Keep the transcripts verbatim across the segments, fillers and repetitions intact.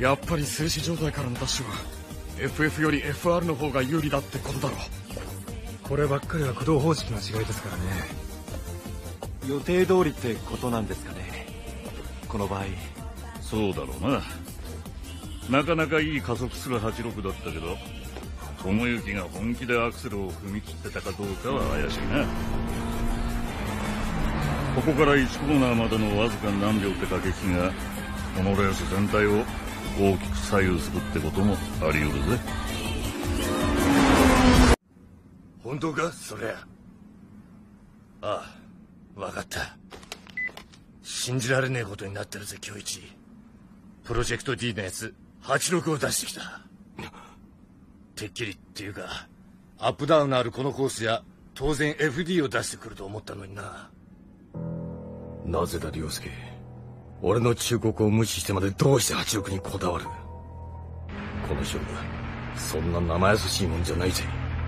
やっぱり静止状態からのダッシュは エフエフ より エフアール の方が有利だってことだろう。こればっかりは駆動方式の違いですからね。 予定通りってことなんですかね、この場合。 そうだろうな。なかなかいい加速するはちじゅうろくだったけど、智之が本気でアクセルを踏み切ってたかどうかは怪しいな。ここからいちコーナーまでのわずか何秒って駆け引きがこのレース全体を大きく左右するってこともあり得るぜ。 本当かそりゃ。ああ、分かった。信じられねえことになってるぜ今日。プロジェクト D のやつはちじゅうろくを出してきた。てっきりっていうか、アップダウンのあるこのコースや当然 エフディー を出してくると思ったのにな。なぜだ凌介、俺の忠告を無視してまでどうしてはちじゅうろくにこだわる。この勝負そんな生優しいもんじゃないぜ。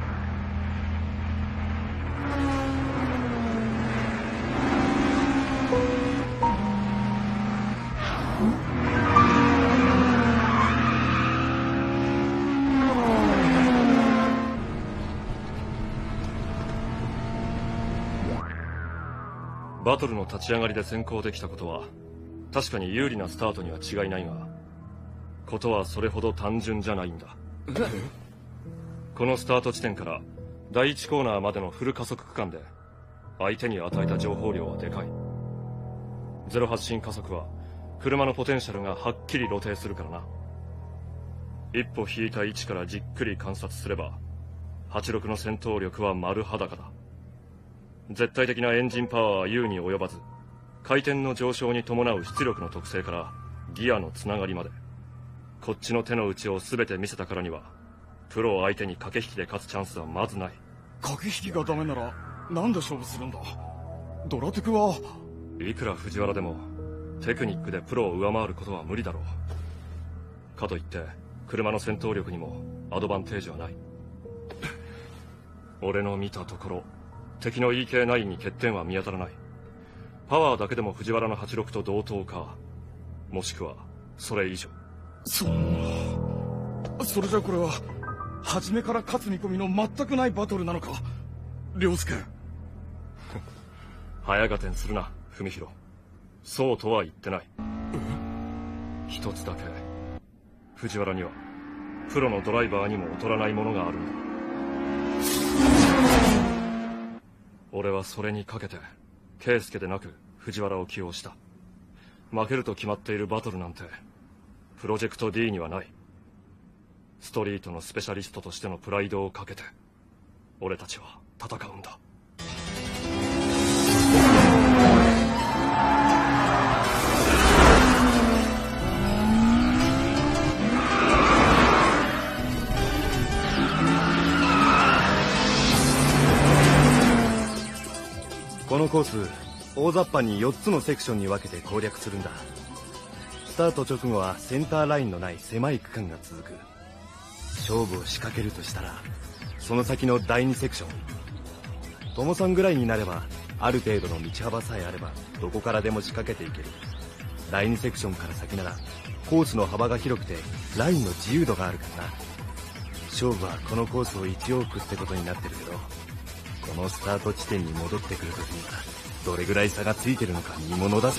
バトルの立ち上がりで先行できたことは確かに有利なスタートには違いないが、ことはそれほど単純じゃないんだ。このスタート地点からだいいちコーナーまでのフル加速区間で相手に与えた情報量はでかい。ゼロ発進加速は車のポテンシャルがはっきり露呈するからな。一歩引いた位置からじっくり観察すればはちじゅうろくの戦闘力は丸裸だ。絶対的なエンジンパワーは優に及ばず、回転の上昇に伴う出力の特性からギアのつながりまで、こっちの手の内を全て見せたからにはプロを相手に駆け引きで勝つチャンスはまずない。 駆け引きがダメならなんで勝負するんだ。ドラテクはいくら藤原でもテクニックでプロを上回ることは無理だろう。かといって車の戦闘力にもアドバンテージはない。俺の見たところ敵の イーケーナイン に欠点は見当たらない。パワーだけでも藤原のはちじゅうろくと同等か、もしくはそれ以上。 そんな、それじゃこれは初めから勝つ見込みの全くないバトルなのか凌介。 早合点するな文弘、そうとは言ってない。一つだけ藤原にはプロのドライバーにも劣らないものがあるんだ。俺はそれにかけて圭介でなく藤原を起用した。負けると決まっているバトルなんてプロジェクト D にはない。ストリートのスペシャリストとしてのプライドをかけて俺たちは戦うんだ。 このコース大雑把によっつのセクションに分けて攻略するんだ。スタート直後はセンターラインのない狭い区間が続く。勝負を仕掛けるとしたらその先のだいにセクション。友さんぐらいになればある程度の道幅さえあればどこからでも仕掛けていける。だいにセクションから先ならコースの幅が広くてラインの自由度があるからな。勝負はこのコースをいち往復ってことになってるけど、このスタート地点に戻ってくるときにはどれぐらい差がついてるのか見ものだぜ。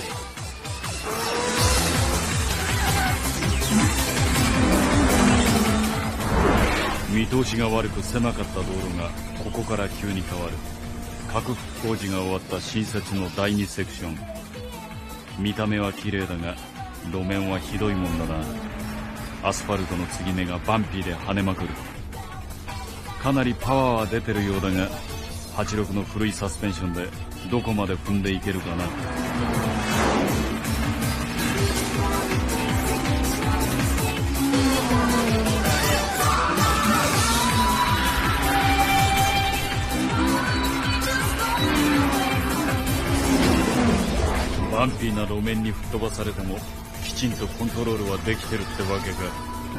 見通しが悪く狭かった道路がここから急に変わる。拡幅工事が終わった新設のだいにセクション。見た目は綺麗だが路面はひどいもんだな。アスファルトの継ぎ目がバンピーで跳ねまくる。かなりパワーは出てるようだがはちじゅうろくの古いサスペンションでどこまで踏んでいけるかな。バンピーな路面に吹っ飛ばされてもきちんとコントロールはできてるってわけか。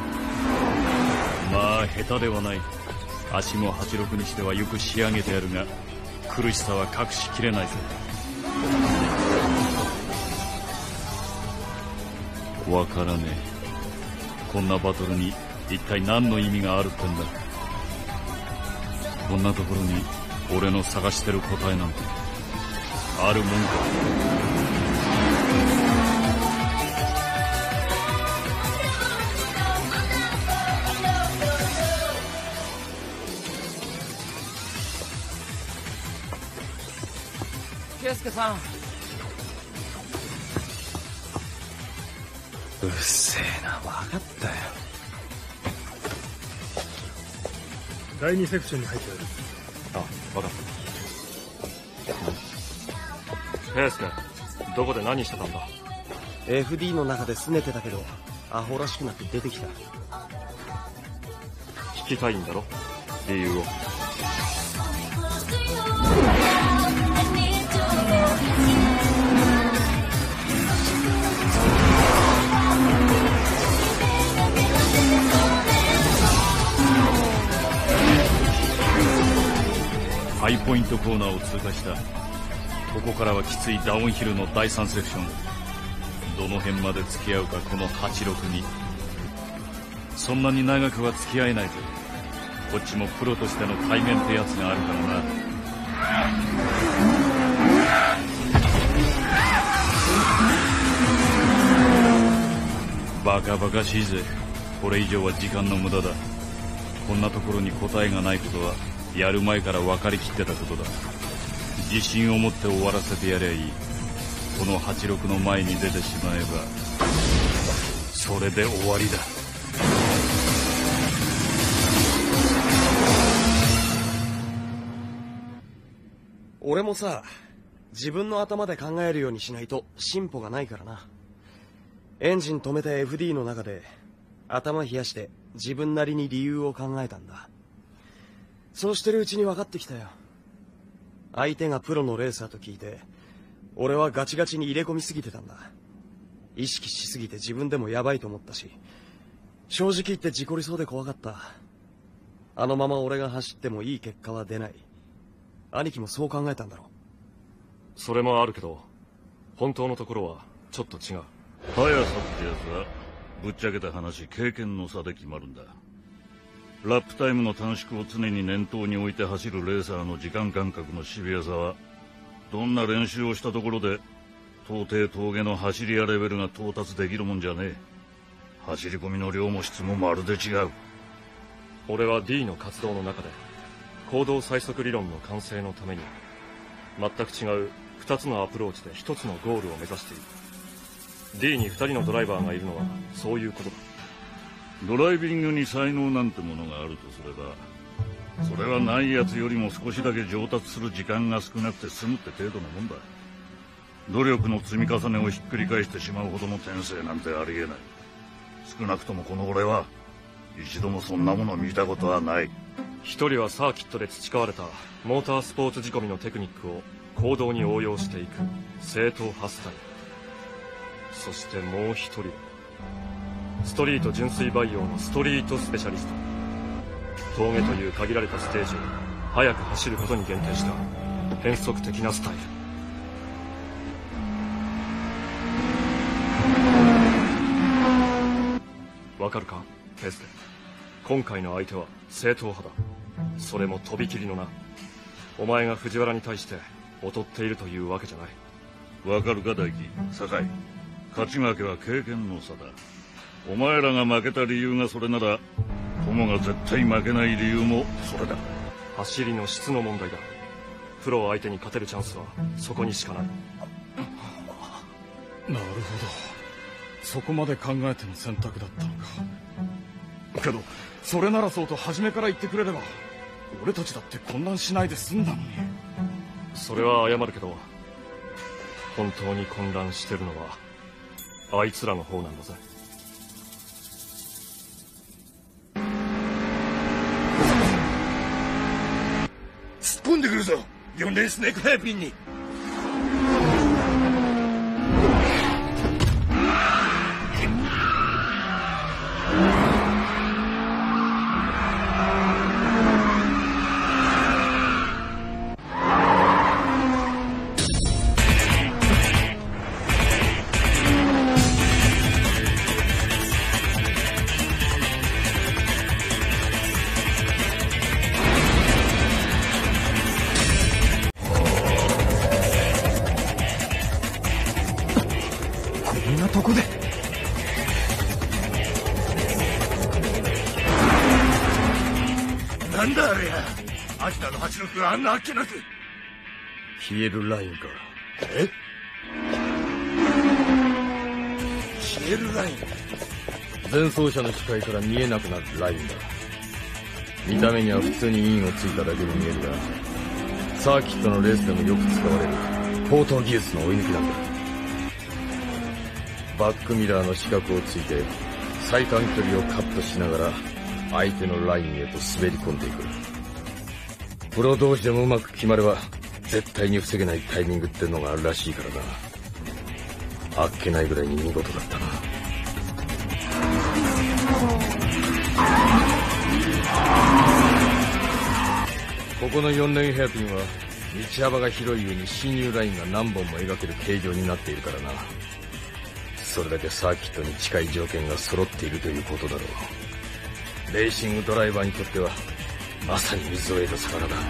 まあ下手ではない。足もはちじゅうろくにしてはよく仕上げてやるが苦しさは隠しきれないぜ。わからねこんなバトルに一体何の意味があるってんだ。こんなところに俺の探してる答えなんてあるもんか。 圭介さん。 うっせえな、分かったよ。 だいにセクションに入ってる。 あ、分かった。圭介、どこで何してたんだ？ エフディー の中で拗ねてたけど、アホらしくなって出てきた。 聞きたいんだろ、理由を。 ハイポイントコーナーを通過した。ここからはきついダウンヒルのだいさんセクション。どの辺まで付き合うかこのはちろくに。そんなに長くは付き合えないぜ。こっちもプロとしての対面ってやつがあるからな。バカバカしいぜ。これ以上は時間の無駄だ。こんなところに答えがないことはやる前から分かりきってたことだ。自信を持って終わらせてやりゃいい。このはちろくの前に出てしまえばそれで終わりだ。 俺もさ、自分の頭で考えるようにしないと進歩がないからな。エンジン止めた エフディー の中で頭冷やして自分なりに理由を考えたんだ。そうしてるうちに分かってきたよ。相手がプロのレーサーと聞いて、俺はガチガチに入れ込みすぎてたんだ。意識しすぎて自分でもヤバいと思ったし、正直言って事故りそうで怖かった。あのまま俺が走ってもいい結果は出ない。兄貴もそう考えたんだろう。 それもあるけど、本当のところはちょっと違う。 速さってやつはぶっちゃけた話、経験の差で決まるんだ。ラップタイムの短縮を常に念頭に置いて走るレーサーの時間感覚のシビアさは、どんな練習をしたところで到底峠の走り屋レベルが到達できるもんじゃねえ。走り込みの量も質もまるで違う。 俺は ディー の活動の中で行動最速理論の完成のために全く違うふたつのアプローチでひとつのゴールを目指している。 ディー にふたりのドライバーがいるのはそういうことだ。 ドライビングに才能なんてものがあるとすれば、それはないやつよりも少しだけ上達する時間が少なくて済むって程度のもんだ。努力の積み重ねをひっくり返してしまうほどの天性なんてありえない。少なくともこの俺は一度もそんなものを見たことはない。 一人はサーキットで培われたモータースポーツ仕込みのテクニックを行動に応用していく正統派スタイル。そしてもう一人はストリート純粋培養のストリートスペシャリスト。峠という限られたステージを速く走ることに限定した変則的なスタイル。わかるか、ケイスケ。今回の相手は正統派だ。それもとびきりのな。お前が藤原に対して劣っているというわけじゃない。 わかるか大輝、酒井。勝ち負けは経験の差だ。お前らが負けた理由がそれなら、友が絶対負けない理由もそれだ。 走りの質の問題だ。プロを相手に勝てるチャンスはそこにしかない。 なるほど、そこまで考えての選択だったのか。けどそれならそうと初めから言ってくれれば俺たちだって混乱しないで済んだのに。 それは謝るけど、本当に混乱してるのはあいつらの方なんだぜ。 突っ込んでくるぞ、よんレーンスネークヘアピンに。 アキラのはちろくがあんなあっけなく。 消えるラインか。 え？消えるライン？ 前走者の視界から見えなくなるラインだ。見た目には普通に印をついただけに見えるが、サーキットのレースでもよく使われる高等技術の追い抜きなんだ。バックミラーの死角をついて最短距離をカットしながら相手のラインへと滑り込んでいく。プロ同士でもうまく決まれば絶対に防げないタイミングってのがあるらしいからな。あっけないぐらいに見事だったな。ここのよんレーンヘアピンは道幅が広い上に進入ラインが何本も描ける形状になっているからな。それだけサーキットに近い条件が揃っているということだろう。レーシングドライバーにとってはまさに水を得る魚だ。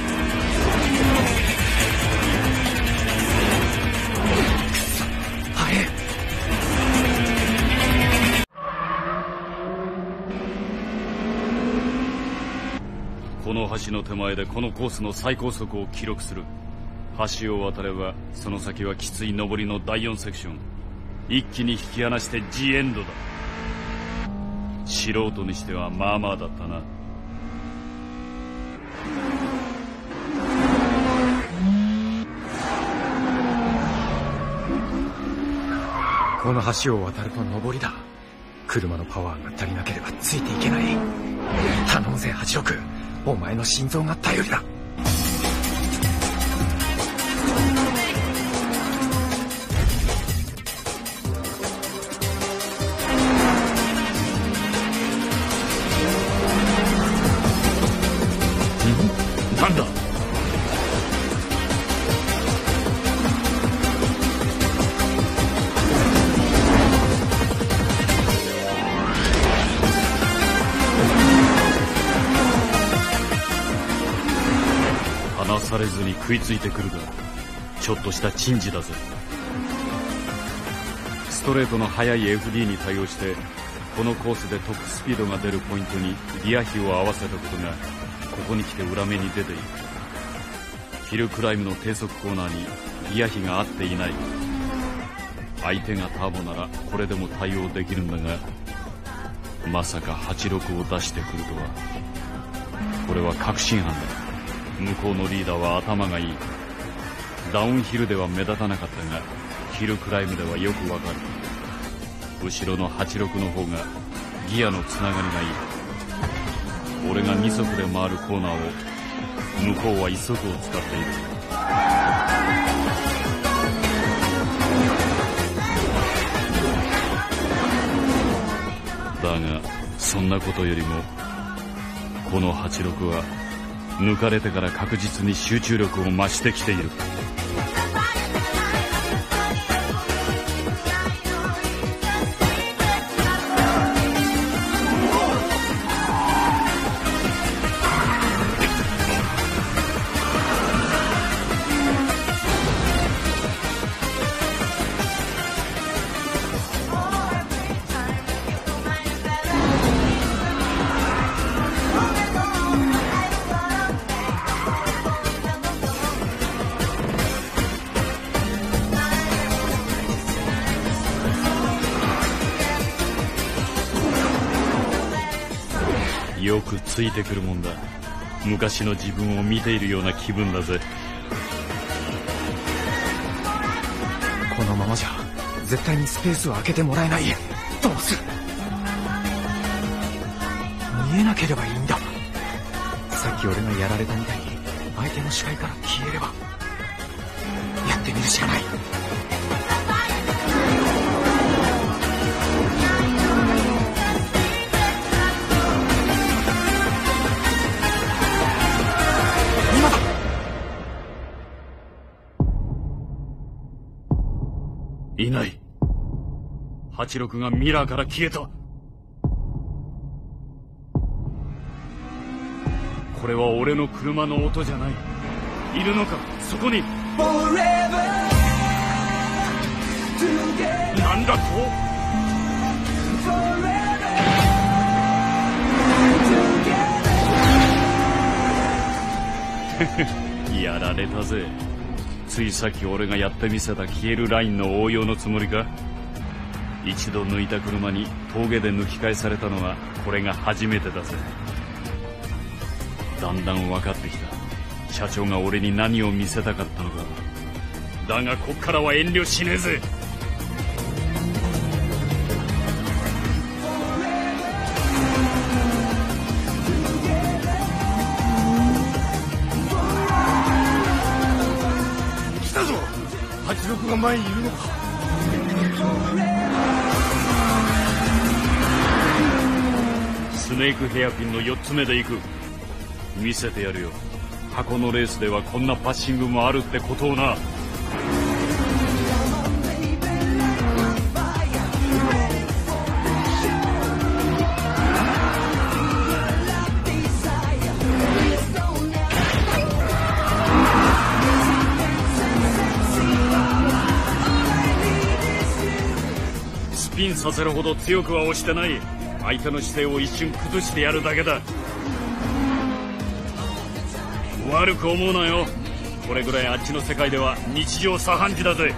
この橋の手前でこのコースの最高速を記録する。橋を渡ればその先はきつい上りのだいよんセクション。一気に引き離してジエンドだ。素人にしてはまあまあだったな。 この橋を渡ると上りだ。車のパワーが足りなければついていけない。頼むぜはちろく、お前の心臓が頼りだ。 なんだ？ 離されずに食いついてくるが、ちょっとした珍事だぜ。ストレートの速い エフディー に対応してこのコースでトップスピードが出るポイントにリア比を合わせたことがここに来て裏目に出ている。ヒルクライムの低速コーナーにリア比が合っていない。相手がターボならこれでも対応できるんだが、まさかはちろくを出してくるとは。これは確信犯だ。向こうのリーダーは頭がいい。ダウンヒルでは目立たなかったがヒルクライムではよくわかる。後ろのはちろくの方がギアのつながりがいい。俺がに速で回るコーナーを向こうはいっ速を使っている。だがそんなことよりもこのはちろくは抜かれてから確実に集中力を増してきている。よくついてくるもんだ。昔の自分を見ているような気分だぜ。 このままじゃ絶対にスペースを空けてもらえない。どうする？見えなければいいんだ。さっき俺がやられたみたいに相手の視界から消えれば。やってみるしかない。 いない。はちろくがミラーから消えた。これは俺の車の音じゃない。いるのかそこに。なんだと。 やられたぜ。ついさっき俺がやってみせた消えるラインの応用のつもりか。一度抜いた車に峠で抜き返されたのはこれが初めてだぜ。だんだん分かってきた。社長が俺に何を見せたかったのか。だがこっからは遠慮しねえぜ。 来たぞ。はちろくが前にいるのか。 スネークヘアピンのよっつめで行く。見せてやるよ。箱のレースではこんなパッシングもあるってことをな。スピンさせるほど強くは押してない。相手の姿勢を一瞬崩してやるだけだ。悪く思うなよ。これぐらいあっちの世界では日常茶飯事だぜ。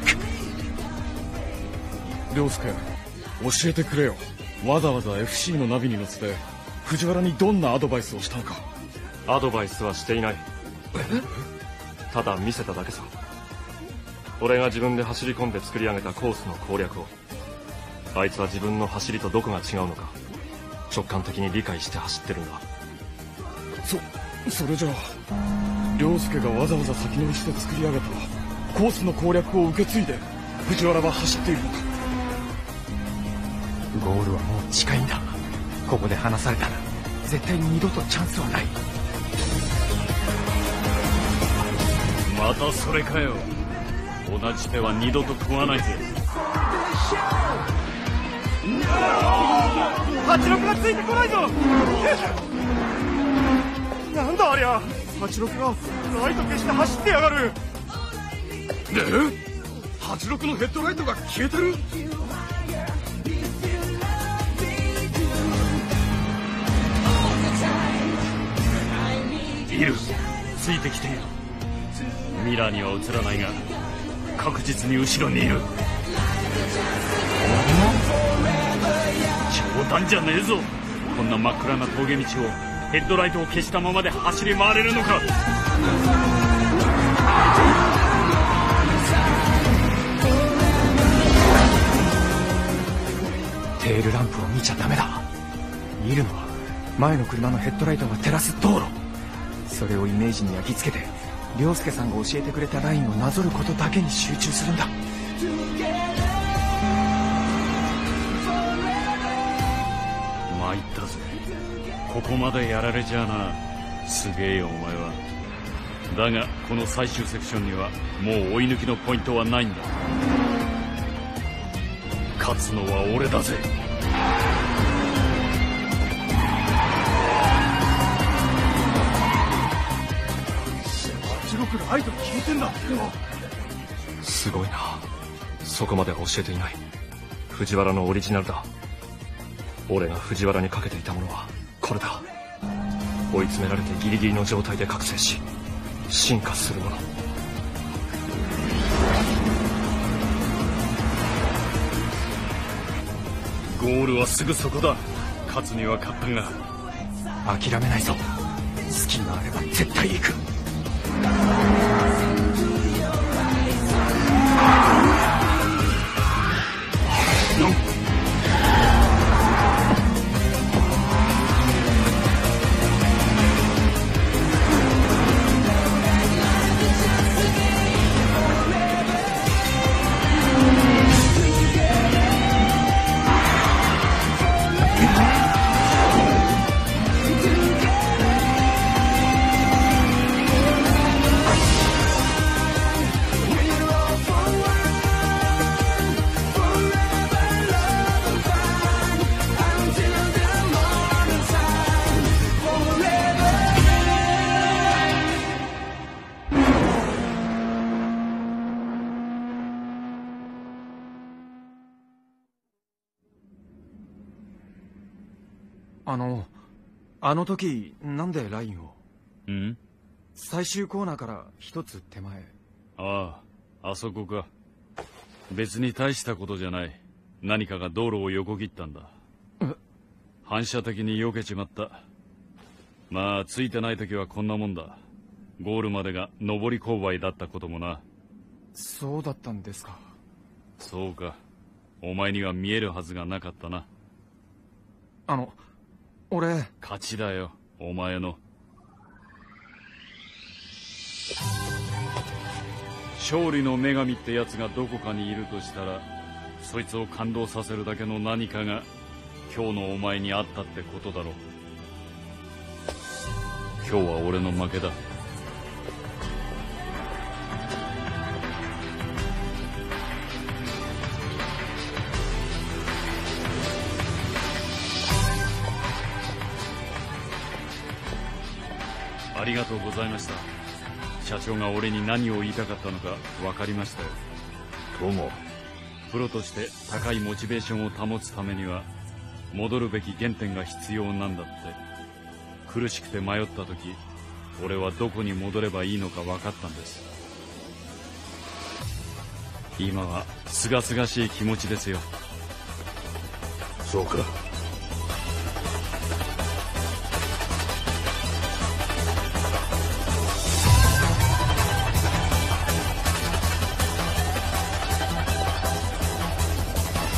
涼介、教えてくれよ。わざわざ エフシー のナビに乗せて藤原にどんなアドバイスをしたのか。 アドバイスはしていない。ただ見せただけさ。俺が自分で走り込んで作り上げたコースの攻略を。あいつは自分の走りとどこが違うのか直感的に理解して走ってるんだ。 そそれじゃあ涼介がわざわざ先乗りして作り上げたコースの攻略を受け継いで藤原は走っているのか。 ゴールはもう近いんだ。ここで離されたら絶対に二度とチャンスはない。 またそれかよ。同じ手は二度と食わないぜ。 はちろくがついてこないぞ。なんだありゃ。はちろくがライト消して走ってやがる。え？はちろくのヘッドライトが消えてる。 いる。ついてきている。ミラーには映らないが確実に後ろにいる。冗談じゃねえぞ。こんな真っ暗な峠道をヘッドライトを消したままで走り回れるのか。 テールランプを見ちゃダメだ。見るのは前の車のヘッドライトが照らす道路。それをイメージに焼き付けて涼介さんが教えてくれたラインをなぞることだけに集中するんだ。 参ったぜ。ここまでやられちゃあな。すげえよお前は。だがこの最終セクションにはもう追い抜きのポイントはないんだ。勝つのは俺だぜ。 はちろくライト消えてんだってよ。 すごいな。そこまでは教えていない。藤原のオリジナルだ。俺が藤原にかけていたものはこれだ。追い詰められてギリギリの状態で覚醒し進化するもの。 ゴールはすぐそこだ。勝つには勝ったが諦めないぞ。好きがあれば絶対行く。あのあの時なんでラインを。 ん最終コーナーから一つ手前。 ああ、あそこか。別に大したことじゃない。何かが道路を横切ったんだ。反射的に避けちまった。まあついてない時はこんなもんだ。ゴールまでが上り勾配だったこともな。 そうだったんですか。 そうか。お前には見えるはずがなかったな。 あの俺勝ちだよ、お前の。勝利の女神ってやつがどこかにいるとしたら、そいつを感動させるだけの何かが今日のお前にあったってことだろう。今日は俺の負けだ。ありがとうございました。社長が俺に何を言いたかったのか分かりましたよ。 友、 プロとして高いモチベーションを保つためには戻るべき原点が必要なんだって。苦しくて迷った時、俺はどこに戻ればいいのか分かったんです。今は清々しい気持ちですよ。 そうか。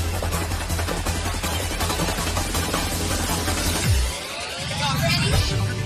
Ready?